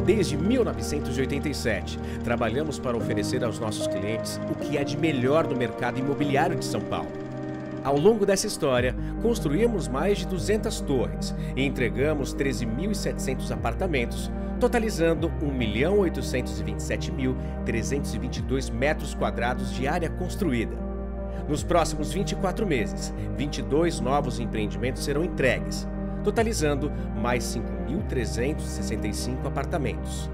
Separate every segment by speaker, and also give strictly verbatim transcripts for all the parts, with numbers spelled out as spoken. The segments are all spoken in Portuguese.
Speaker 1: Desde mil novecentos e oitenta e sete, trabalhamos para oferecer aos nossos clientes o que há de melhor no mercado imobiliário de São Paulo. Ao longo dessa história, construímos mais de duzentas torres e entregamos treze mil e setecentos apartamentos, totalizando um milhão oitocentos e vinte e sete mil trezentos e vinte e dois metros quadrados de área construída. Nos próximos vinte e quatro meses, vinte e dois novos empreendimentos serão entregues, totalizando mais cinco mil trezentos e sessenta e cinco apartamentos.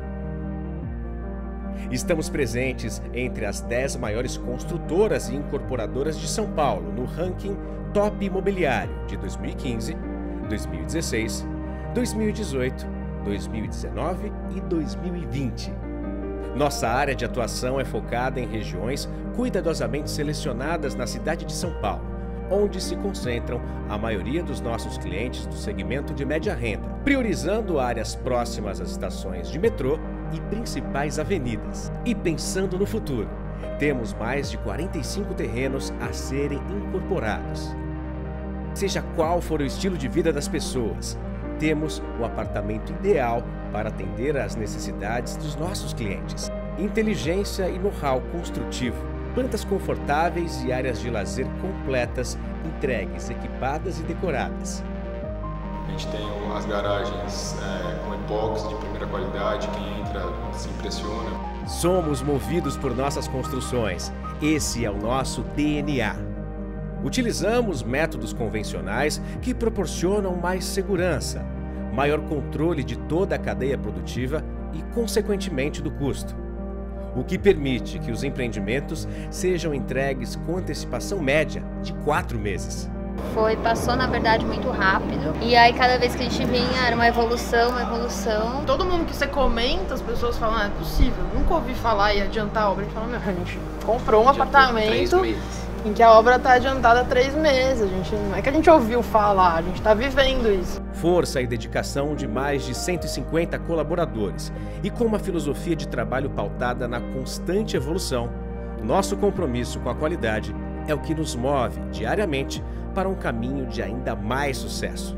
Speaker 1: Estamos presentes entre as dez maiores construtoras e incorporadoras de São Paulo no ranking Top Imobiliário de dois mil e quinze, dois mil e dezesseis, dois mil e dezoito, dois mil e dezenove e dois mil e vinte. Nossa área de atuação é focada em regiões cuidadosamente selecionadas na cidade de São Paulo, onde se concentram a maioria dos nossos clientes do segmento de média renda, priorizando áreas próximas às estações de metrô e principais avenidas. E pensando no futuro, temos mais de quarenta e cinco terrenos a serem incorporados. Seja qual for o estilo de vida das pessoas, temos o apartamento ideal para atender às necessidades dos nossos clientes. Inteligência e know-how construtivo, plantas confortáveis e áreas de lazer completas, entregues, equipadas e decoradas.
Speaker 2: A gente tem as garagens é, com epóxi de primeira qualidade, quem entra se impressiona.
Speaker 1: Somos movidos por nossas construções. Esse é o nosso D N A. Utilizamos métodos convencionais que proporcionam mais segurança, maior controle de toda a cadeia produtiva e, consequentemente, do custo, o que permite que os empreendimentos sejam entregues com antecipação média de quatro meses.
Speaker 3: Foi, passou na verdade muito rápido, e aí cada vez que a gente vinha era uma evolução, uma evolução.
Speaker 4: Todo mundo que você comenta, as pessoas falam, ah, é possível, nunca ouvi falar e adiantar a obra. A gente fala, meu, a gente comprou um apartamento em que a obra está adiantada há três meses, a gente, não é que a gente ouviu falar, a gente está vivendo isso.
Speaker 1: Força e dedicação de mais de cento e cinquenta colaboradores e com uma filosofia de trabalho pautada na constante evolução, nosso compromisso com a qualidade é o que nos move diariamente para um caminho de ainda mais sucesso.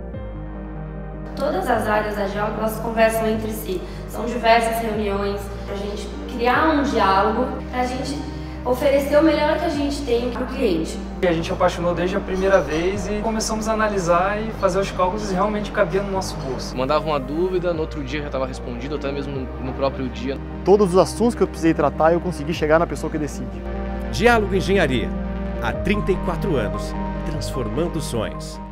Speaker 5: Todas as áreas da Geog, elas conversam entre si. São diversas reuniões para a gente criar um diálogo, para a gente oferecer o melhor que a gente tem para o cliente.
Speaker 6: A gente apaixonou desde a primeira vez e começamos a analisar e fazer os cálculos e realmente cabia no nosso bolso.
Speaker 7: Mandava uma dúvida, no outro dia já estava respondido, até mesmo no, no próprio dia.
Speaker 8: Todos os assuntos que eu precisei tratar, eu consegui chegar na pessoa que decide.
Speaker 1: Diálogo Engenharia, há trinta e quatro anos, transformando sonhos.